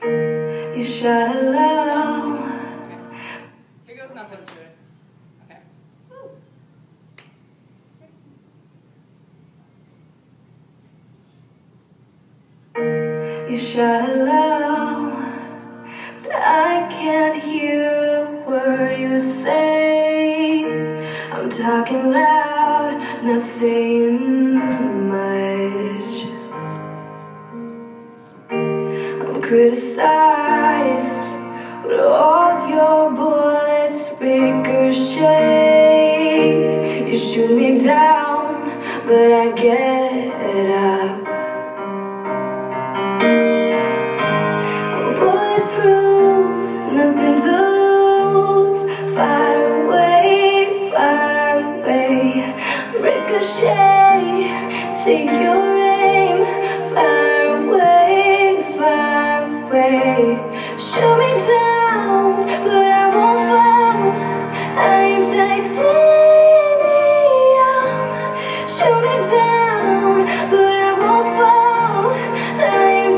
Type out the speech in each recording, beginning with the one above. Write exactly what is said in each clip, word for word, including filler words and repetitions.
You shot it low. Here goes nothing to it. Okay. Woo. You shot it low, but I can't hear a word you say. I'm talking loud, not saying much. I'm criticized, but all your bullets ricochet. You shoot me down, but I get up. I'm bulletproof, nothing to lose. Fire away, fire away. Ricochet, take your aim. Fire away, fire away. Shoot me down, but I won't fall. I am titanium. Shoot me down, but I won't fall. I am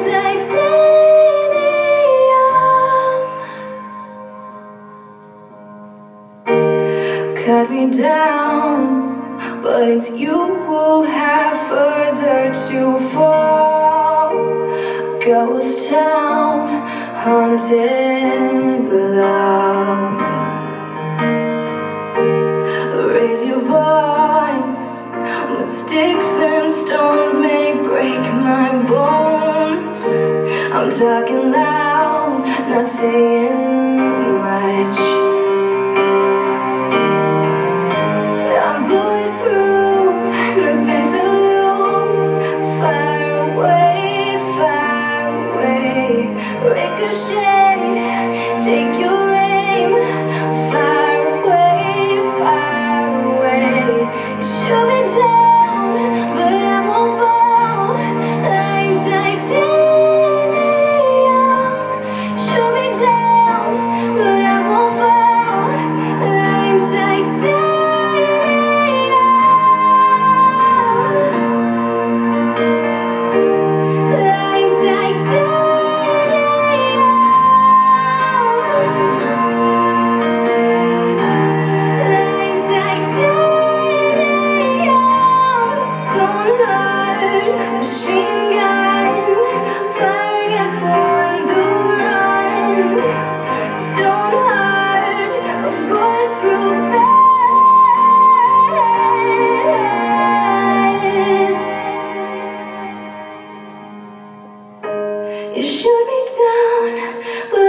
titanium. Cut me down, but it's you who have further to fall. Ghost town, haunted below. Raise your voice, but sticks and stones may break my bones. I'm talking loud, not saying much. I'm bulletproof, nothing to lose. Fire away, fire away. Ricochet, take your aim. Fire away, fire away. Shoot me down, but I won't fall. I'm titanium. Shoot me down, but I won't fall. I'm titanium. Machine gun, firing at the ones who run. Stone heart, was bulletproof vest. You shoot me down, but